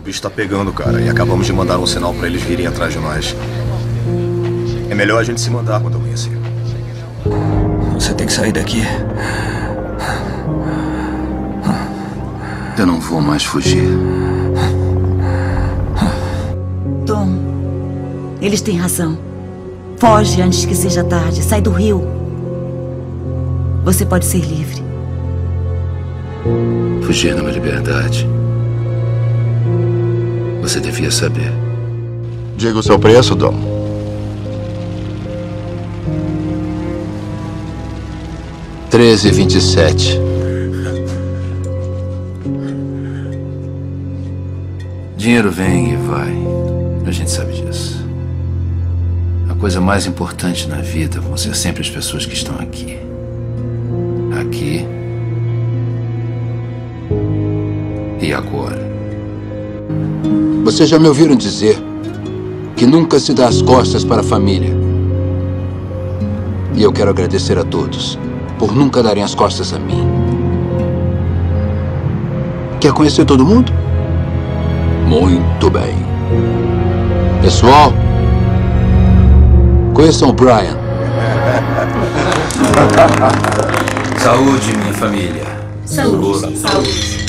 bicho tá pegando, cara, e acabamos de mandar um sinal pra eles virem atrás de nós. É melhor a gente se mandar quando amanhecer. Você tem que sair daqui. Eu não vou mais fugir. Tom, eles têm razão. Foge antes que seja tarde. Sai do rio. Você pode ser livre. Fugir numa liberdade. Você devia saber. Diga o seu preço, Dom. $13,27. Dinheiro vem e vai. A gente sabe disso. A coisa mais importante na vida vão ser sempre as pessoas que estão aqui. Aqui. E agora. Vocês já me ouviram dizer que nunca se dá as costas para a família. E eu quero agradecer a todos por nunca darem as costas a mim. Quer conhecer todo mundo? Muito bem. Pessoal, conheçam o Brian. Saúde, minha família. Saúde.